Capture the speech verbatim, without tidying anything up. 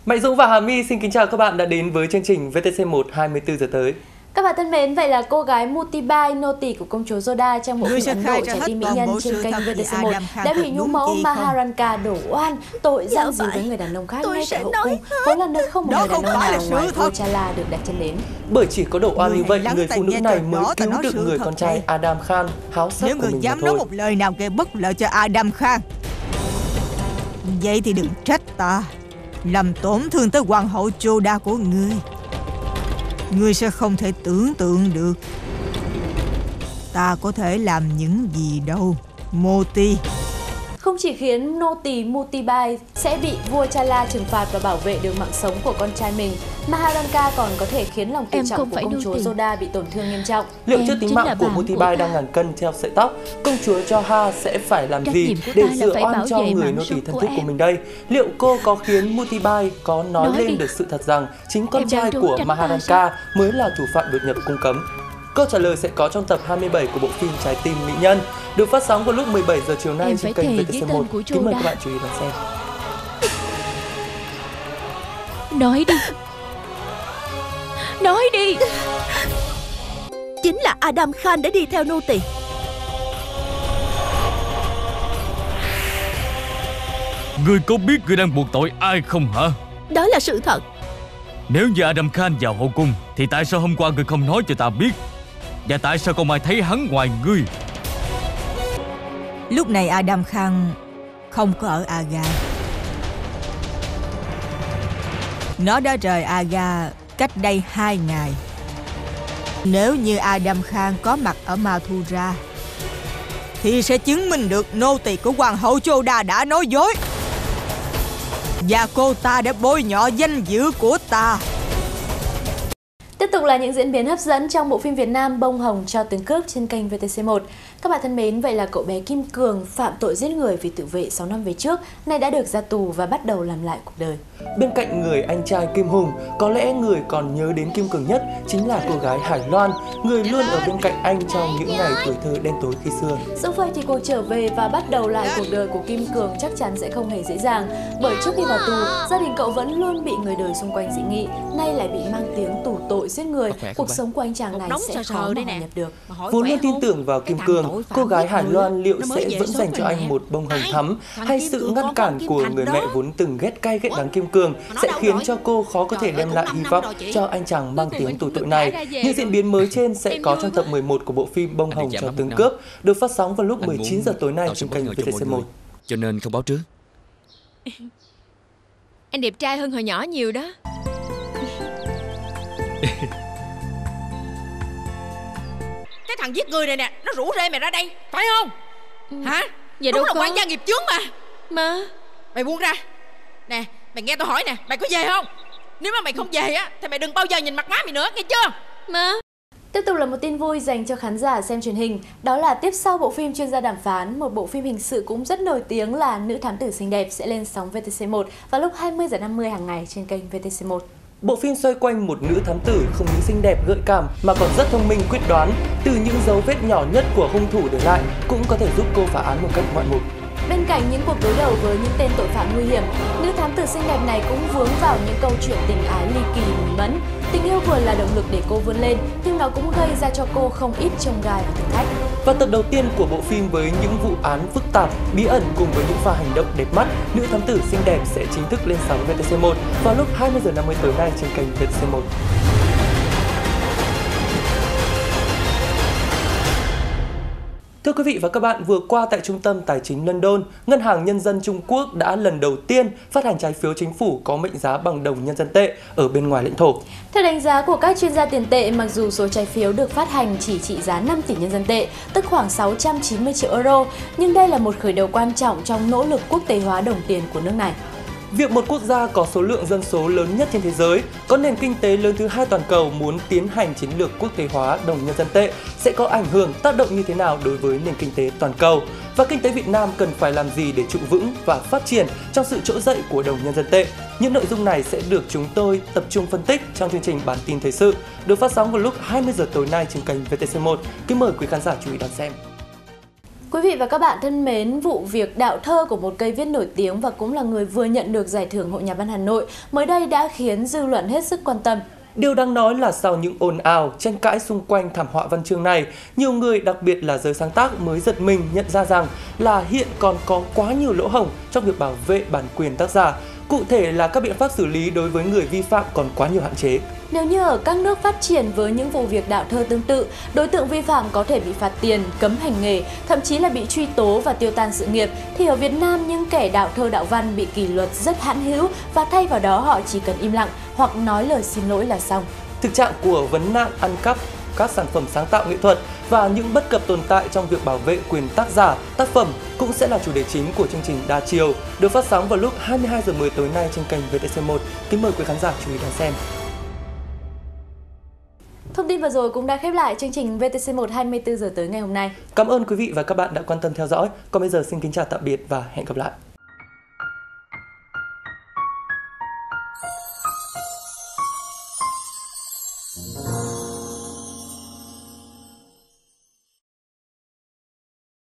Mạnh Dũng và Hà My xin kính chào các bạn đã đến với chương trình vê tê xê một hai mươi tư giờ tới. Các bạn thân mến, vậy là cô gái Mutibai, nô tỳ của công chúa Yoda trong bộ phim Ấn Độ Trái tim mỹ nhân trên kênh vê tê xê một đã bị nhũ mẫu Maharanka đổ oan tội giang díu với người đàn ông khác ngay tại hậu cung, vốn là nơi không một người đàn ông nào ngoài T'Challa được đặt chân đến. Bởi chỉ có đổ oan như vậy, người phụ nữ này mới cứu được người con trai Adam Khan háo sắc của mình mà thôi. Nếu người dám nói một lời nào gây bất lợi cho Adam Khan, vậy thì đừng trách ta làm tổn thương tới hoàng hậu Yoda của ngươi. Ngươi sẽ không thể tưởng tượng được ta có thể làm những gì đâu, Moti. Không chỉ khiến nô tỳ Mutibai sẽ bị vua T'Challa trừng phạt và bảo vệ được mạng sống của con trai mình, Maharanka còn có thể khiến lòng tự trọng của công chúa Yoda bị tổn thương nghiêm trọng. Liệu trước tính mạng của Mutibai đang ngàn cân theo sợi tóc, công chúa Joha sẽ phải làm gì để rửa oan cho người nô tỳ thân thiết của mình đây? Liệu cô có khiến Mutibai có nói lên được sự thật rằng chính con trai của Maharanka mới là thủ phạm đột nhập cung cấm? Câu trả lời sẽ có trong tập hai mươi bảy của bộ phim Trái tim mỹ nhân, được phát sóng vào lúc mười bảy giờ chiều nay trên kênh vê tê xê một. Kính mời các bạn chú ý đón xem. Nói đi, nói đi. Chính là Adam Khan đã đi theo nô tỳ. Ngươi có biết ngươi đang buộc tội ai không hả? Đó là sự thật. Nếu như Adam Khan vào hậu cung thì tại sao hôm qua ngươi không nói cho ta biết? Và tại sao không ai thấy hắn ngoài ngươi? Lúc này Adam Khan không có ở Aga. Nó đã rời Aga cách đây hai ngày. Nếu như Adam Khan có mặt ở Mathura thì sẽ chứng minh được nô tỳ của hoàng hậu Yoda đã nói dối, và cô ta đã bôi nhọ danh dự của ta. Tiếp tục là những diễn biến hấp dẫn trong bộ phim Việt Nam Bông Hồng cho tướng cướp trên kênh vê tê xê một. Các bạn thân mến, vậy là cậu bé Kim Cường phạm tội giết người vì tự vệ sáu năm về trước, nay đã được ra tù và bắt đầu làm lại cuộc đời. Bên cạnh người anh trai Kim Hùng, có lẽ người còn nhớ đến Kim Cường nhất chính là cô gái Hải Loan, người luôn ở bên cạnh anh trong những ngày tuổi thơ đen tối khi xưa. Dẫu vậy thì cuộc trở về và bắt đầu lại cuộc đời của Kim Cường chắc chắn sẽ không hề dễ dàng, bởi trước khi vào tù, gia đình cậu vẫn luôn bị người đời xung quanh dị nghị, nay lại bị mang tiếng tù tội giết người. Cuộc sống của anh chàng này sẽ khó mà hòa nhập được. Vốn luôn tin tưởng vào Kim Cường, cô gái Hải Loan liệu sẽ vẫn dành cho anh một bông hồng thắm, hay sự ngăn cản của người mẹ vốn từng ghét cay ghét đắng Kim Cường sẽ khiến cho cô khó có thể đem lại hy vọng cho anh chàng mang tiếng tù tội này. Những diễn biến mới trên sẽ có trong tập mười một của bộ phim Bông Hồng cho tướng cướp, được phát sóng vào lúc mười chín giờ tối nay trên kênh vê tê xê một. Cho nên không báo trước. Anh đẹp trai hơn hồi nhỏ nhiều đó. Cái thằng giết người này nè, nó rủ rê mày ra đây, phải không? Ừ. Hả? Vậy đúng đâu là có. quản gia nghiệp chướng mà. Mà mày buông ra. Nè, mày nghe tôi hỏi nè, mày có về không? Nếu mà mày không về á thì mày đừng bao giờ nhìn mặt má mày nữa, nghe chưa? Mà Tiếp tục là một tin vui dành cho khán giả xem truyền hình, đó là tiếp sau bộ phim Chuyên gia đàm phán, một bộ phim hình sự cũng rất nổi tiếng là Nữ thám tử xinh đẹp sẽ lên sóng vê tê xê một vào lúc hai mươi giờ năm mươi hàng ngày trên kênh vê tê xê một. Bộ phim xoay quanh một nữ thám tử không những xinh đẹp gợi cảm mà còn rất thông minh quyết đoán. Từ những dấu vết nhỏ nhất của hung thủ để lại cũng có thể giúp cô phá án một cách ngoạn mục. Bên cạnh những cuộc đối đầu với những tên tội phạm nguy hiểm, nữ thám tử xinh đẹp này cũng vướng vào những câu chuyện tình ái ly kỳ mùi mẫn. Tình yêu vừa là động lực để cô vươn lên, nhưng nó cũng gây ra cho cô không ít chông gai và thử thách. Và tập đầu tiên của bộ phim với những vụ án phức tạp, bí ẩn cùng với những pha hành động đẹp mắt, Nữ thám tử xinh đẹp sẽ chính thức lên sóng vê tê xê một vào lúc hai mươi giờ năm mươi tối nay trên kênh vê tê xê một. Thưa quý vị và các bạn, vừa qua tại Trung tâm Tài chính London, Ngân hàng Nhân dân Trung Quốc đã lần đầu tiên phát hành trái phiếu chính phủ có mệnh giá bằng đồng nhân dân tệ ở bên ngoài lãnh thổ. Theo đánh giá của các chuyên gia tiền tệ, mặc dù số trái phiếu được phát hành chỉ trị giá năm tỷ nhân dân tệ, tức khoảng sáu trăm chín mươi triệu euro, nhưng đây là một khởi đầu quan trọng trong nỗ lực quốc tế hóa đồng tiền của nước này. Việc một quốc gia có số lượng dân số lớn nhất trên thế giới, có nền kinh tế lớn thứ hai toàn cầu muốn tiến hành chiến lược quốc tế hóa đồng nhân dân tệ sẽ có ảnh hưởng tác động như thế nào đối với nền kinh tế toàn cầu? Và kinh tế Việt Nam cần phải làm gì để trụ vững và phát triển trong sự trỗi dậy của đồng nhân dân tệ? Những nội dung này sẽ được chúng tôi tập trung phân tích trong chương trình Bản tin thời sự, được phát sóng vào lúc hai mươi giờ tối nay trên kênh vê tê xê một. Kính mời quý khán giả chú ý đón xem. Quý vị và các bạn thân mến, vụ việc đạo thơ của một cây viết nổi tiếng và cũng là người vừa nhận được giải thưởng Hội Nhà văn Hà Nội mới đây đã khiến dư luận hết sức quan tâm. Điều đáng nói là sau những ồn ào, tranh cãi xung quanh thảm họa văn chương này, nhiều người, đặc biệt là giới sáng tác, mới giật mình nhận ra rằng là hiện còn có quá nhiều lỗ hổng trong việc bảo vệ bản quyền tác giả. Cụ thể là các biện pháp xử lý đối với người vi phạm còn quá nhiều hạn chế. Nếu như ở các nước phát triển với những vụ việc đạo thơ tương tự, đối tượng vi phạm có thể bị phạt tiền, cấm hành nghề, thậm chí là bị truy tố và tiêu tan sự nghiệp, thì ở Việt Nam những kẻ đạo thơ đạo văn bị kỷ luật rất hãn hữu và thay vào đó họ chỉ cần im lặng hoặc nói lời xin lỗi là xong. Thực trạng của vấn nạn ăn cắp các sản phẩm sáng tạo nghệ thuật và những bất cập tồn tại trong việc bảo vệ quyền tác giả, tác phẩm cũng sẽ là chủ đề chính của chương trình Đa Chiều, được phát sóng vào lúc hai mươi hai giờ mười tối nay trên kênh vê tê xê một. Kính mời quý khán giả chú ý đón xem. Thông tin vừa rồi cũng đã khép lại chương trình vê tê xê một hai mươi tư giờ tới ngày hôm nay. Cảm ơn quý vị và các bạn đã quan tâm theo dõi. Còn bây giờ xin kính chào tạm biệt và hẹn gặp lại.